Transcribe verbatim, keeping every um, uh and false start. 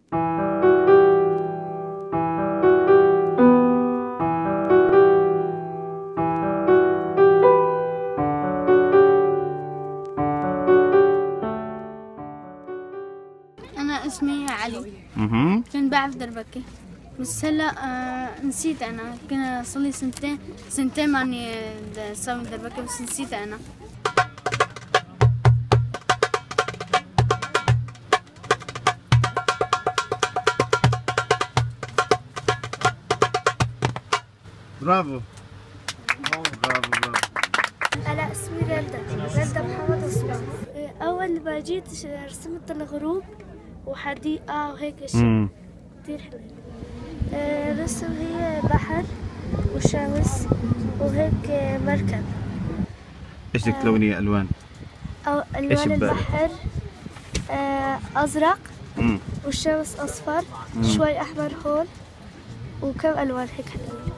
أنا اسمي علي. اها كنت بعرف دربكة بس هلا آه نسيت. أنا كنا صار لي سنتين سنتين ماني سوي دربكة بس نسيت أنا. برافو برافو برافو. أنا اسمي رندا رندا محمد عثمان. أول ما جيت رسمت الغروب وحديقة وهيك أشياء كتير حلوة. رسم هي بحر وشمس وهيك مركب. ايش بدك تلوني الوان؟ أو ألوان البحر أزرق مم. والشمس أصفر، مم. شوي أحمر هون وكم ألوان هيك حلوين.